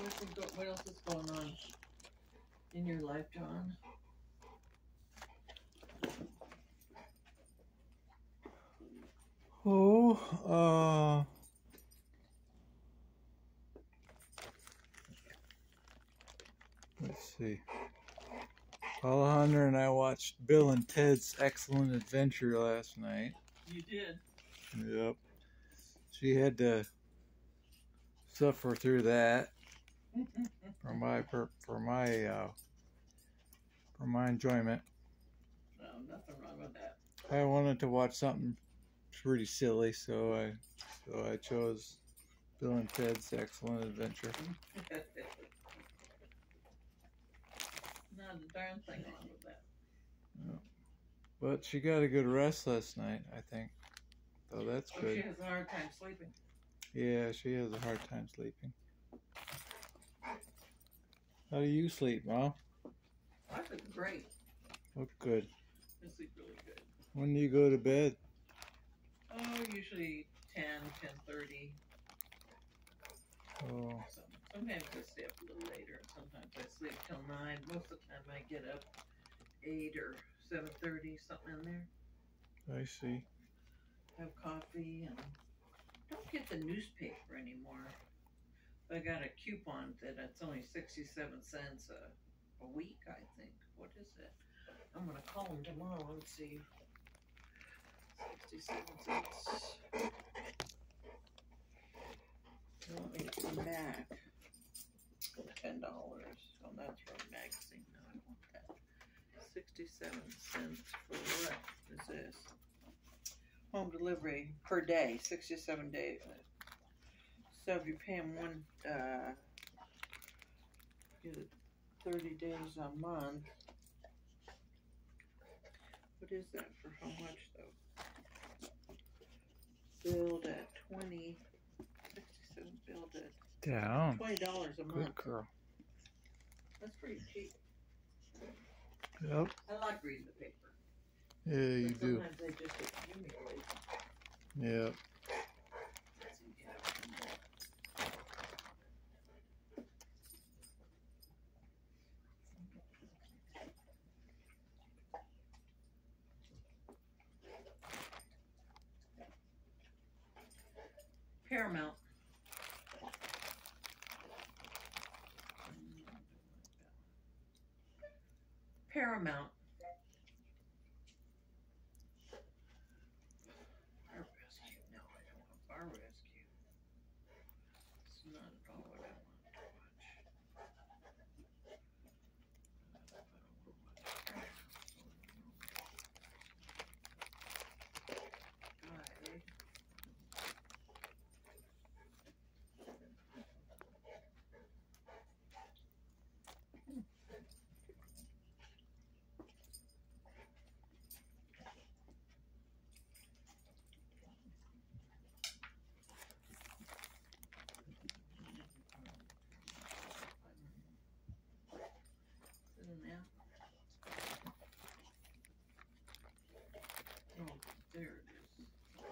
What else is going on in your life, John? Oh, let's see. Alejandra and I watched Bill and Ted's Excellent Adventure last night. You did? Yep. She had to suffer through that for my enjoyment. No, nothing wrong with that. I wanted to watch something pretty silly, so I chose Bill and Ted's Excellent Adventure. Not a darn thing wrong with that. Yeah. But she got a good rest last night, I think. So that's good. She has a hard time sleeping. Yeah, she has a hard time sleeping. How do you sleep, Mom? I sleep great. Oh, good. I sleep really good. When do you go to bed? Oh, usually 10, 10:30. Oh. Sometimes I stay up a little later. Sometimes I sleep till 9. Most of the time I get up 8 or 7:30, something in there. I see. Have coffee and don't get the newspaper anymore. I got a coupon that it's only 67 cents a week, I think. What is it? I'm gonna call them tomorrow and see. 67 cents. They want me to come back for $10. So that's for a magazine. No, I don't want that. 67 cents for what is this? Home delivery per day, 67 days. So if you're paying one, 30 days a month. What is that for how much though? Billed at 20, 67 billed at down. $20 a month. Good girl. That's pretty cheap. Yep. I like reading the paper. Yeah, you do. Sometimes they just accumulate. Yep. Paramount. Paramount. Bar rescue. No, I don't want bar rescue. It's not at all what I want to watch. Oh, there it is.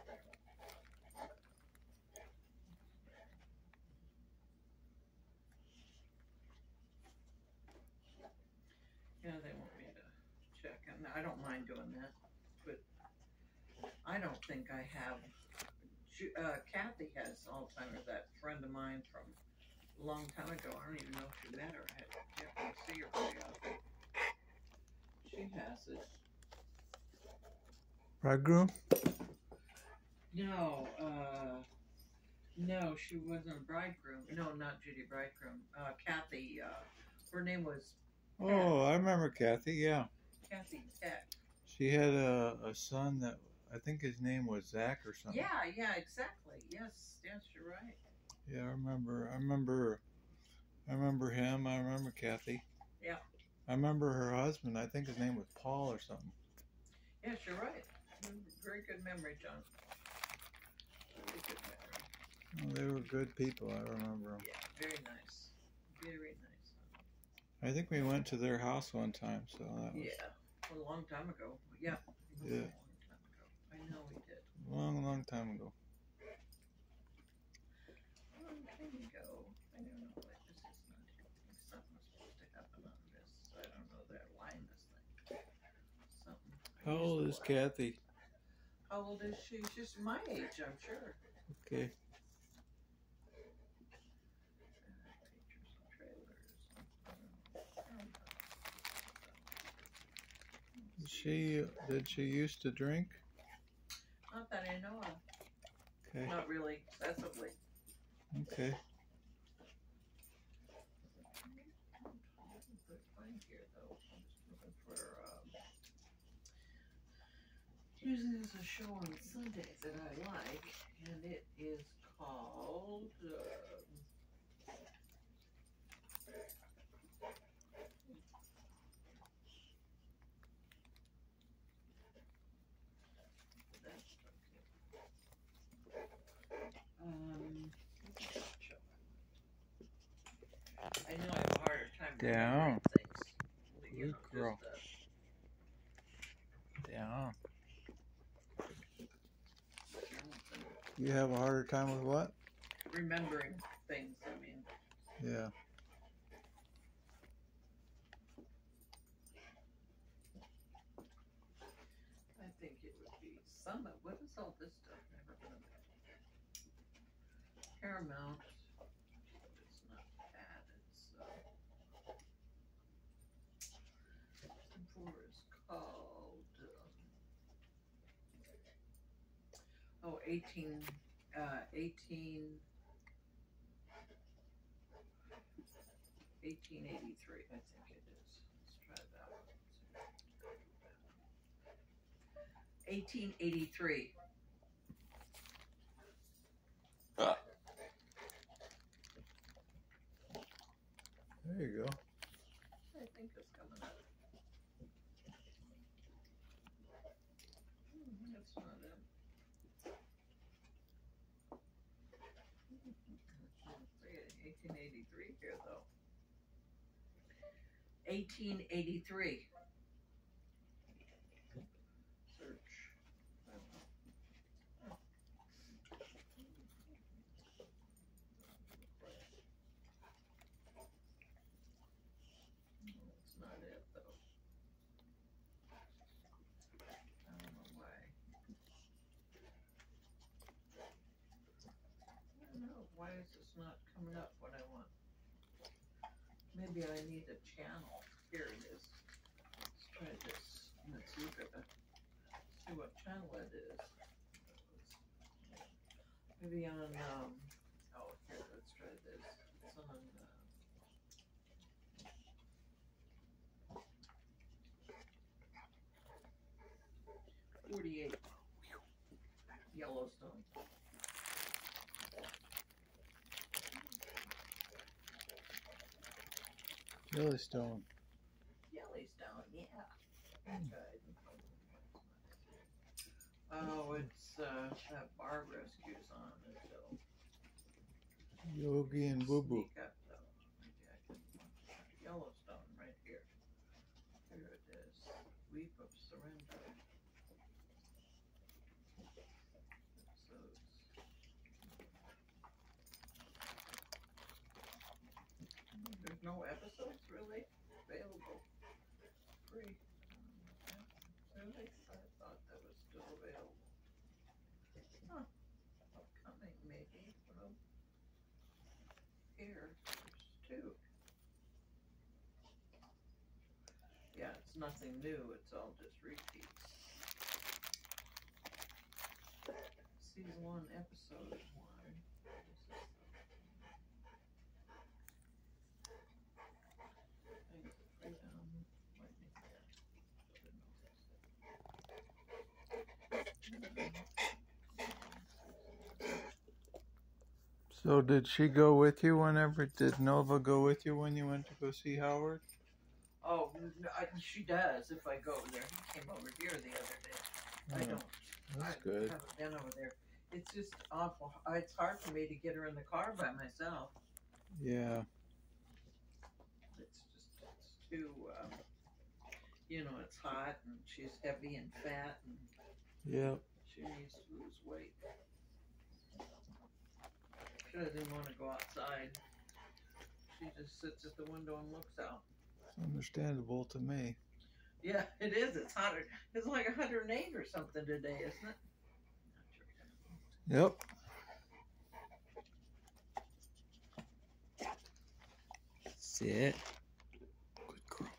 Yeah, they want me to check, and I don't mind doing that, but I don't think I have. Kathy has Alzheimer's. That friend of mine from a long time ago. I don't even know if she met her. I can't see her very often. She has it. Bridegroom? No, no, she wasn't a bridegroom. No, not Judy Bridegroom. Kathy, her name was Peck. Oh, I remember Kathy, yeah. Kathy Peck. She had a son that, I think his name was Zach or something. Yeah, exactly. Yes, you're right. Yeah, I remember him. I remember Kathy. Yeah. I remember her husband. I think his name was Paul or something. Yes, you're right. Very good memory, John. Very good memory. Well, they were good people. I remember them. Yeah, very nice. Very nice. I think we went to their house one time, so that was... Yeah, a long time ago. Yeah. Yeah. A long time ago. I know we did. Long time ago. Long time ago. I don't know what this is. How old is Kathy? How old is she? She's my age, I'm sure. Okay. Pictures and trailers. Did she used to drink? Not that I know of. Okay. Not really excessively. Okay. Usually there's a show on Sundays that I like, and it is called I know I have a harder time remembering things. Good girl. Down. You have a harder time with what? Remembering things, I mean. Yeah. I think it would be Summit. What is all this stuff? Never heard of it. Paramount. It's not bad. It's four is called 18 1883, I think it is. Let's try that one. 1883. There you go. I think it's coming up. That's not it. 1883 here, though. 1883. Search. That's not it, though. I don't know why. I don't know. Why is this not coming up what I want? Maybe I need a channel. Here it is. Let's try this. Let's look at it. See what channel it is. Maybe on, oh, here, let's try this. It's on, 48. Yellowstone. Yellowstone. Yellowstone, yeah. Oh, it's that bar rescues on until Yogi and Boo Boo. sneak up, though. Maybe I can Yellowstone right here. Here it is. Weep of Surrender. There's no episodes really available. Free. Really? I thought that was still available. Huh. Upcoming maybe. Well, here, there's two. Yeah, it's nothing new. It's all just repeats. Season 1, episode 1. So did she go with you did Nova go with you when you went to go see Howard? Oh, no, she does if I go over there. He came over here the other day. I don't. That's good. Haven't been over there. It's just awful. It's hard for me to get her in the car by myself. Yeah. It's too, it's hot and she's heavy and fat and yep. She needs to lose weight. She doesn't want to go outside. She just sits at the window and looks out. It's understandable to me. Yeah, it is. It's hotter. It's like 108 or something today, isn't it? Yep. That's it. Good girl.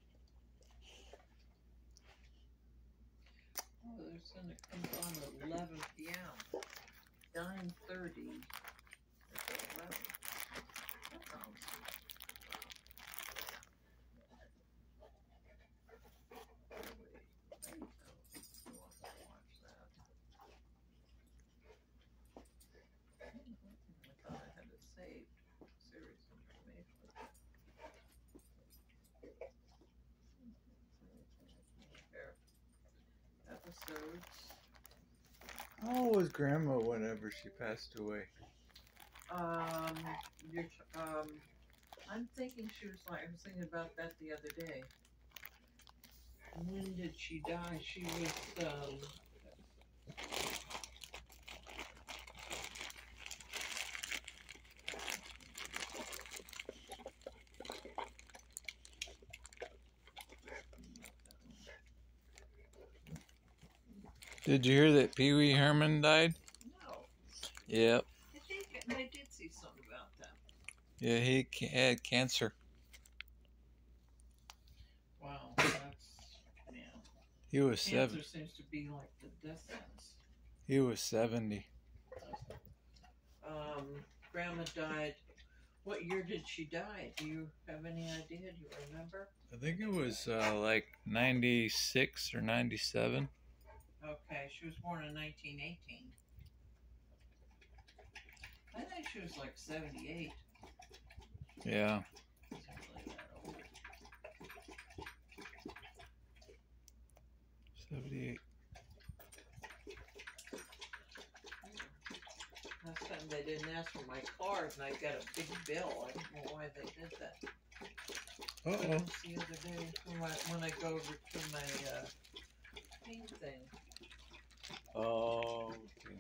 Oh, there's sun that comes on at 11 p.m. 9:30. It's at 11. That sounds. I thought I had it saved. Serious information. There. Episodes. How was Grandma whenever she passed away? You're, I'm thinking she was like, I was thinking about that the other day. When did she die? She was, Did you hear that Pee Wee Herman died? no. Yep. I think I did see something about that. Yeah, he had cancer. Wow, that's, man. He was Cancer seems to be like the death sentence. He was 70. Grandma died. What year did she die? Do you have any idea? Do you remember? I think it was like 96 or 97. Okay, she was born in 1918. I think she was like 78. Yeah. Isn't really that old. 78. Last time they didn't ask for my card and I got a big bill. I don't know why they did that. Uh-oh. The other day when I go over to my paint thing. Oh, okay.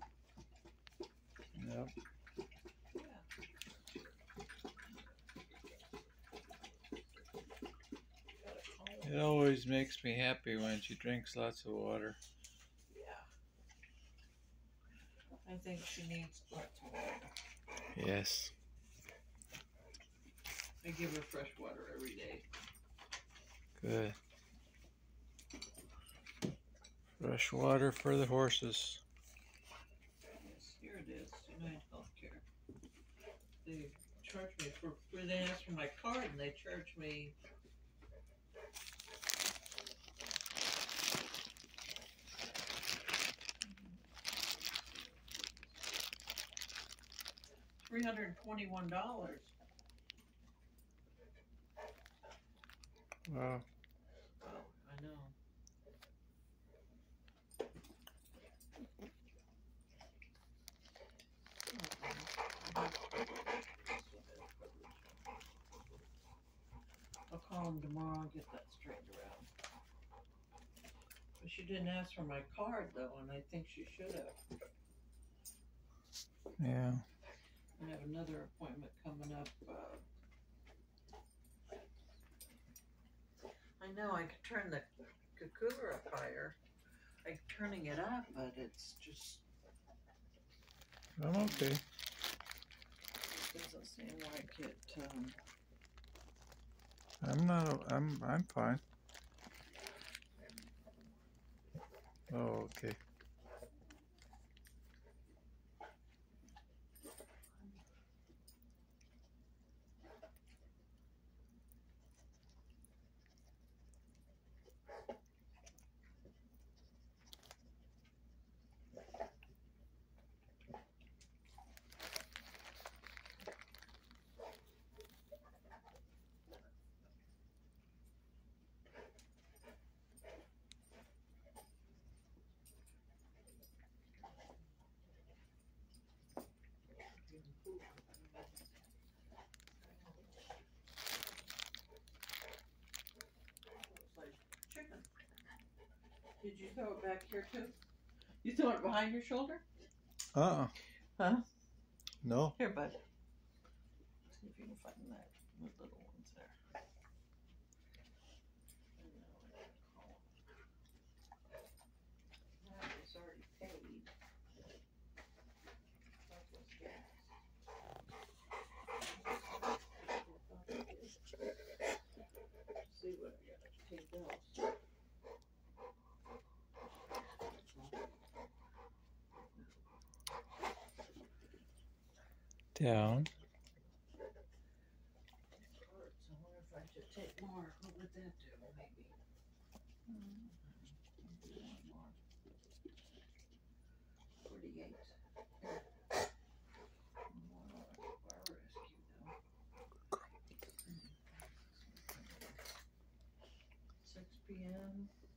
Yep. It always makes me happy when she drinks lots of water. Yeah. I think she needs lots of water. Yes. I give her fresh water every day. Good. Fresh water for the horses. Yes, here it is. United Healthcare. They charge me for they asked for my card and they charge me $321. Wow. Oh, I know. I'll call them tomorrow and get that straightened around. But she didn't ask for my card though, and I think she should have. Yeah. I have another appointment coming up. I know I could turn the computer up higher. I'm turning it up, but it's just I'm okay. doesn't seem like it. I'm fine. Oh, okay. Chicken. Did you throw it back here too? You throw it behind your shoulder? Uh-uh. Huh? No. Here, bud. See if you can find that. The little ones there. I know, I down. Cards. I wonder if I should take more. What would that do? Maybe. Maybe one more. 48. One more bar rescue though. 6 p.m.